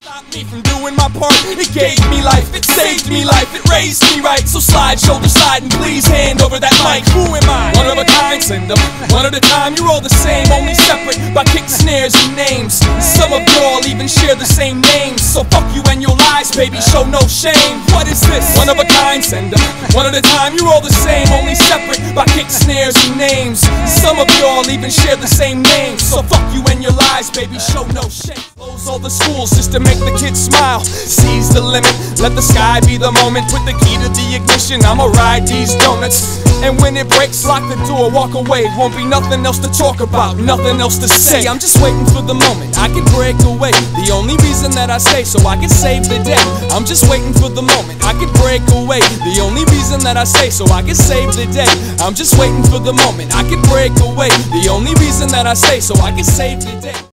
Stopped me from doing my part. It gave me life, it saved me life, it raised me right. So slide shoulder side and please hand over that mic. Who am I? One of a kind, send them one at a time. You're all the same, only separate by kick snares and names. Some of y'all even share the same names. So fuck you and your lies, baby, show no shame. What is this? One of a kind, send them one at a time. You're all the same, only separate by kick snares and names. Some of y'all even share the same names. So fuck you and your lies, baby, show no shame. Close all the schools just to make the kids smile. Seize the limit, let the sky be the moment. Put the key to the ignition, I'ma ride these donuts. And when it breaks, lock the door, walk away. Won't be nothing else to talk about, nothing else to say. I'm just waiting for the moment I can break away. The only reason that I stay so I can save the day. I'm just waiting for the moment I can break away. The only reason that I stay so I can save the day. I'm just waiting for the moment I can break away. The only reason that I stay so I can save the day.